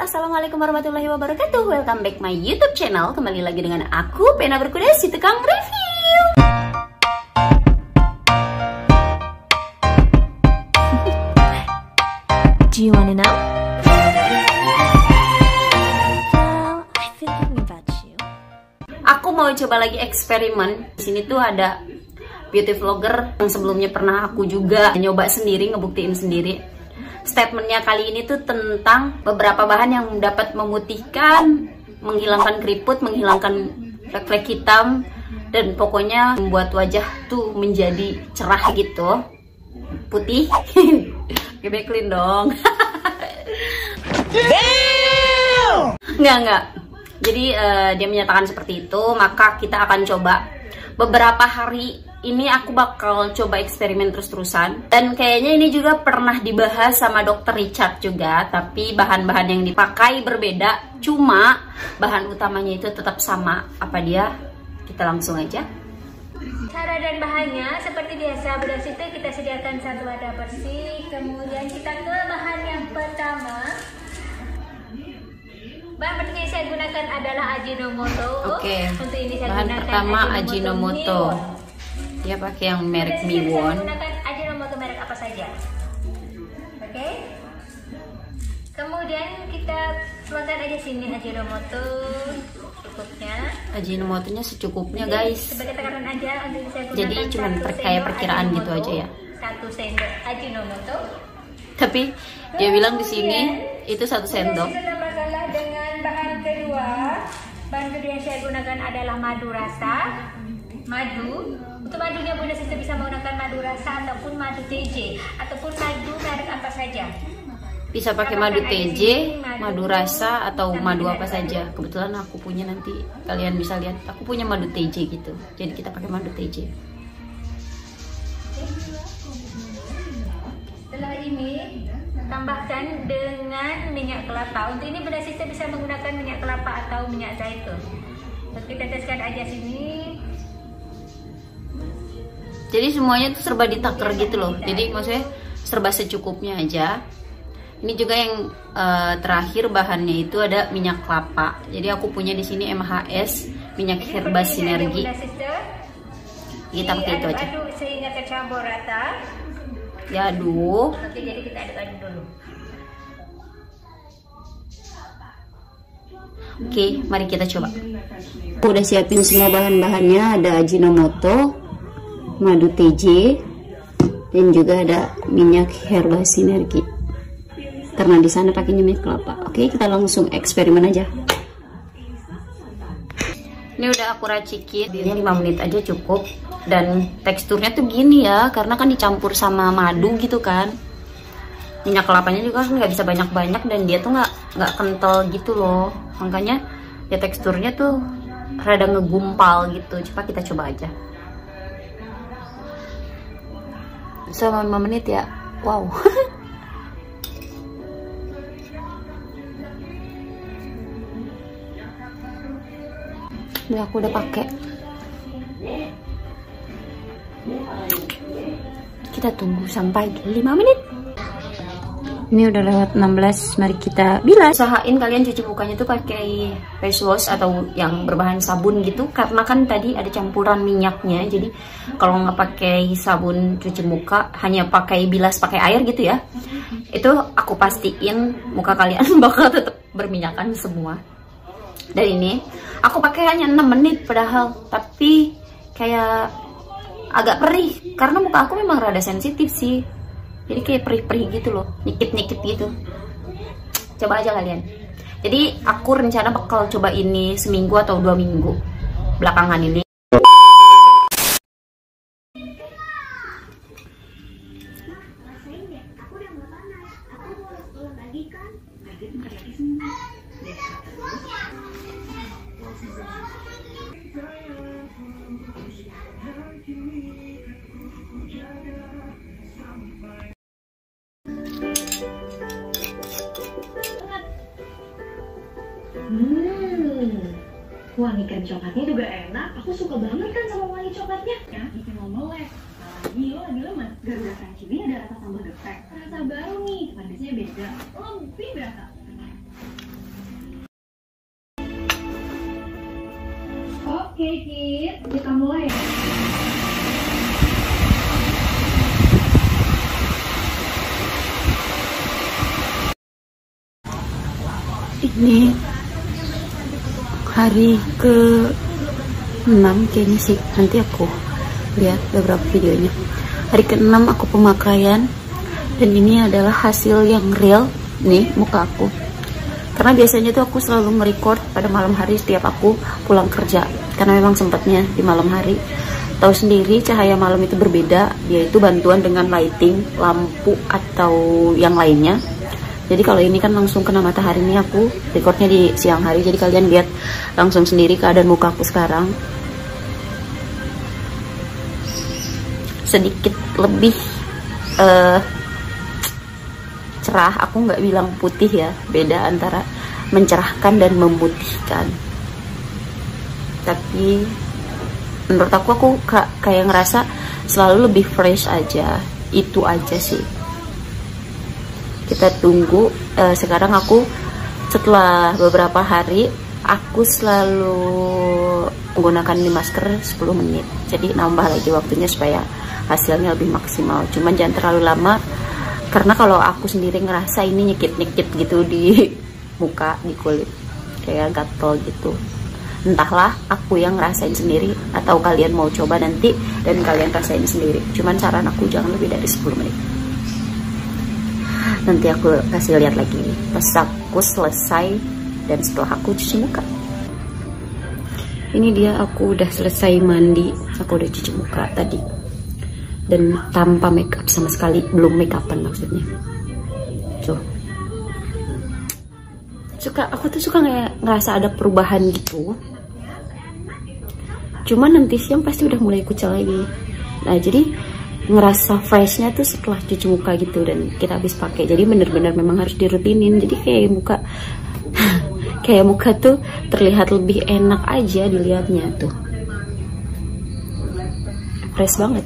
assalamualaikum warahmatullahi wabarakatuh. Welcome back my YouTube channel. Kembali lagi dengan aku, Pena Berkuda, si tukang review. Do you wanna know? Well, I've been thinking about you. Aku mau coba lagi eksperimen. Di sini tuh ada beauty vlogger yang sebelumnya pernah aku juga nyoba sendiri, ngebuktiin sendiri. Statementnya kali ini tuh tentang beberapa bahan yang dapat memutihkan, menghilangkan keriput, menghilangkan flek-flek hitam, dan pokoknya membuat wajah tuh menjadi cerah gitu, putih. Gede clean dong. Enggak. Jadi dia menyatakan seperti itu, maka kita akan coba beberapa hari. Ini aku bakal coba eksperimen terus-terusan. Dan kayaknya ini juga pernah dibahas sama Dr. Richard juga. Tapi bahan-bahan yang dipakai berbeda. Cuma bahan utamanya itu tetap sama. Apa dia? Kita langsung aja. Cara dan bahannya seperti biasa. Beras itu kita sediakan 1 wadah bersih. Kemudian kita ke bahan yang pertama. Bahan pertama yang saya gunakan adalah Ajinomoto. Oke. Untuk ini saya bahan gunakan pertama Ajinomoto. Dia pakai yang merek Miwon. Saya gunakan Ajinomoto merek apa saja. Oke. Kemudian kita tuangkan aja sini Ajinomoto cukupnya. Ajinomotonya secukupnya, guys. Sebagai takaran aja untuk saya gunakan. Jadi cuma kayak perkiraan gitu aja ya. 1 sendok Ajinomoto. Tapi dia bilang di sini itu 1 sendok. Tidak masalah dengan bahan kedua. Bahan kedua yang saya gunakan adalah madu rasa. Madu. Untuk madunya Bunda Sister bisa menggunakan madu rasa ataupun madu TJ ataupun madu merek apa saja. Bisa pakai madu TJ, madu rasa atau madu apa saja. Kebetulan aku punya, nanti kalian bisa lihat. Aku punya madu TJ gitu. Jadi kita pakai madu TJ. Setelah ini tambahkan dengan minyak kelapa. Untuk ini Bunda Sister bisa menggunakan minyak kelapa atau minyak zaitun. Kita teskan aja sini. Jadi semuanya tuh serba ditaker gitu loh. Jadi maksudnya serba secukupnya aja. Ini juga yang terakhir bahannya itu ada minyak kelapa. Jadi aku punya di sini MHS minyak herba sinergi. Kita pakai itu aja. Aduk sehingga tercampur rata. Diaduk. Oke, jadi kita aduk-aduk dulu. Oke, mari kita coba. Aku udah siapin semua bahan-bahannya. Ada Ajinomoto, madu TJ, dan juga ada minyak herba sinergi. Karena di sana pakainya minyak kelapa. Oke, kita langsung eksperimen aja. Ini udah aku racikin, ini 5 menit aja cukup. Dan teksturnya tuh gini ya, karena kan dicampur sama madu gitu kan. Minyak kelapanya juga kan nggak bisa banyak-banyak dan dia tuh nggak kental gitu loh. Makanya ya teksturnya tuh rada ngegumpal gitu. Kita coba aja. Selama 5 menit ya. Wow. Ini aku udah pakai. Kita tunggu sampai 5 menit. Ini udah lewat 16, mari kita bilas. Usahain kalian cuci mukanya tuh pakai face wash atau yang berbahan sabun gitu, karena kan tadi ada campuran minyaknya. Jadi kalau nggak pakai sabun cuci muka, hanya pakai bilas pakai air gitu ya, itu aku pastiin muka kalian bakal tetap berminyakan semua. Dan ini aku pakai hanya 6 menit padahal, tapi kayak agak perih karena muka aku memang rada sensitif sih. Jadi kayak perih-perih gitu loh, nyikit-nyikit gitu. Coba aja kalian. Jadi aku rencana bakal coba ini seminggu atau 2 minggu belakangan ini. Wangi krim coklatnya juga enak. Aku suka banget kan sama wangi coklatnya. Ya, bikin lo melek. Apalagi lo lagi lemas. Gara-gara crunchy bean ada rasa tambah geprek. Rasa baru nih, pedasnya beda. Lebih berasa. Oke, Kit. Kita mulai ya. Ini hari ke-6 kayaknya sih, nanti aku lihat beberapa videonya. Hari ke-6 aku pemakaian, dan ini adalah hasil yang real nih muka aku. Karena biasanya tuh aku selalu nge-record pada malam hari setiap aku pulang kerja, karena memang sempatnya di malam hari. Tahu sendiri cahaya malam itu berbeda, yaitu bantuan dengan lighting, lampu atau yang lainnya. Jadi kalau ini kan langsung kena matahari, ini aku recordnya di siang hari, jadi kalian lihat langsung sendiri keadaan muka aku sekarang. Sedikit lebih cerah, aku nggak bilang putih ya, beda antara mencerahkan dan memutihkan. Tapi menurut aku kayak ngerasa selalu lebih fresh aja, itu aja sih. Kita tunggu. Sekarang aku setelah beberapa hari aku selalu menggunakan ini masker 10 menit, jadi nambah lagi waktunya supaya hasilnya lebih maksimal. Cuman jangan terlalu lama, karena kalau aku sendiri ngerasa ini nyekit-nyekit gitu di muka, di kulit, kayak gatel gitu. Entahlah aku yang ngerasain sendiri atau kalian mau coba nanti dan kalian rasain sendiri. Cuman saran aku jangan lebih dari 10 menit. Nanti aku kasih lihat lagi pas aku selesai dan setelah aku cuci muka. Ini dia, aku udah selesai mandi, aku udah cuci muka tadi, dan tanpa makeup sama sekali, belum makeupan maksudnya. Tuh, aku tuh suka ngerasa ada perubahan gitu. Cuman nanti siang pasti udah mulai kucel lagi. Nah jadi ngerasa freshnya tuh setelah cuci muka gitu, dan kita habis pakai. Jadi bener-bener memang harus dirutinin. Jadi kayak muka tuh terlihat lebih enak aja dilihatnya tuh. Fresh banget.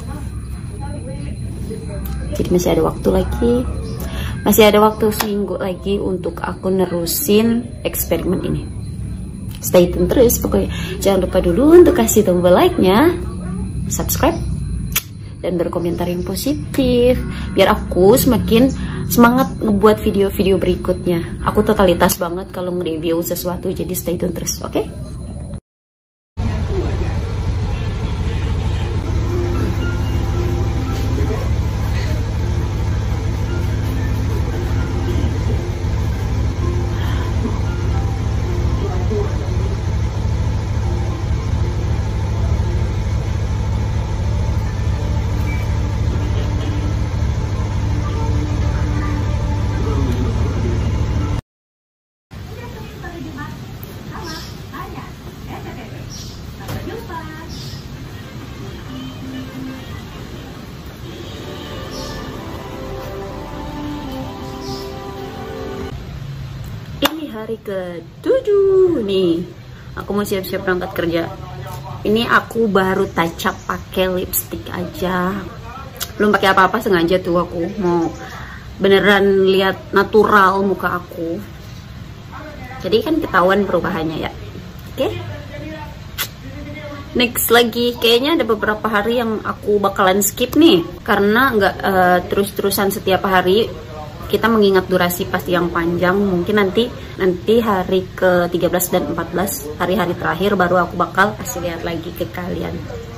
Jadi masih ada waktu lagi. Masih ada waktu seminggu lagi untuk aku nerusin eksperimen ini. Stay tune terus pokoknya. Jangan lupa dulu untuk kasih tombol like-nya, subscribe, dan berkomentar yang positif, biar aku semakin semangat ngebuat video-video berikutnya. Aku totalitas banget kalau nge-review sesuatu, jadi stay tune terus, oke? Hari ke-7 nih, aku mau siap-siap berangkat kerja. Ini aku baru touch up pakai lipstick aja, belum pakai apa-apa, sengaja tuh aku mau beneran lihat natural muka aku, jadi kan ketahuan perubahannya ya. Oke, next lagi kayaknya ada beberapa hari yang aku bakalan skip nih, karena nggak terus-terusan setiap hari kita mengingat durasi pasti yang panjang. Mungkin nanti hari ke-13 dan 14, hari-hari terakhir, baru aku bakal kasih lihat lagi ke kalian.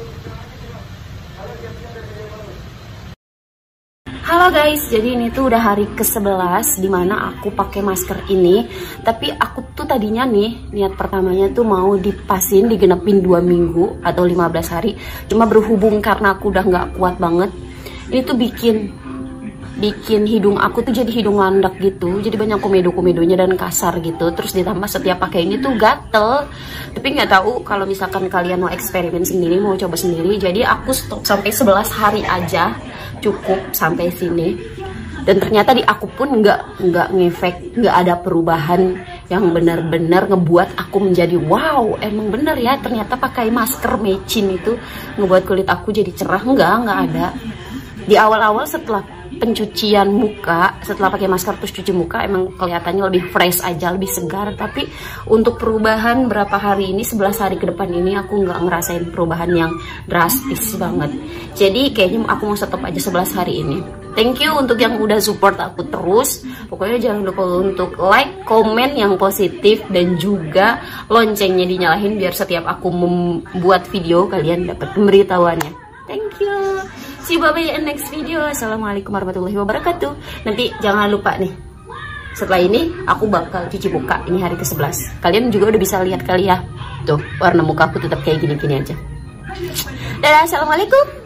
Halo guys, jadi ini tuh udah hari ke-11 dimana aku pakai masker ini. Tapi aku tuh tadinya nih, niat pertamanya tuh mau dipasin, digenepin 2 minggu atau 15 hari. Cuma berhubung karena aku udah nggak kuat banget, ini tuh bikin hidung aku tuh jadi hidung landak gitu, jadi banyak komedo-komedonya dan kasar gitu. Terus ditambah setiap pakai ini tuh gatel. Tapi nggak tahu kalau misalkan kalian mau eksperimen sendiri, mau coba sendiri, jadi aku stop sampai 11 hari aja, cukup sampai sini. Dan ternyata di aku pun nggak ngefek, nggak ada perubahan yang benar-benar ngebuat aku menjadi wow, emang bener ya ternyata pakai masker mecin itu ngebuat kulit aku jadi cerah. Nggak ada. Di awal-awal setelah pencucian muka setelah pakai masker terus cuci muka emang kelihatannya lebih fresh aja, lebih segar. Tapi untuk perubahan berapa hari ini, 11 hari ke depan ini aku nggak ngerasain perubahan yang drastis banget. Jadi kayaknya aku mau stop aja 11 hari ini. Thank you untuk yang udah support aku terus. Pokoknya jangan lupa untuk like, komen yang positif, dan juga loncengnya dinyalain biar setiap aku membuat video kalian dapat pemberitahuannya. Thank you. See you bye-bye in next video. Assalamualaikum warahmatullahi wabarakatuh. Nanti jangan lupa nih, setelah ini aku bakal cuci muka. Ini hari ke-11. Kalian juga udah bisa lihat kali ya. Tuh, warna muka aku tetap kayak gini-gini aja. Dadah, assalamualaikum.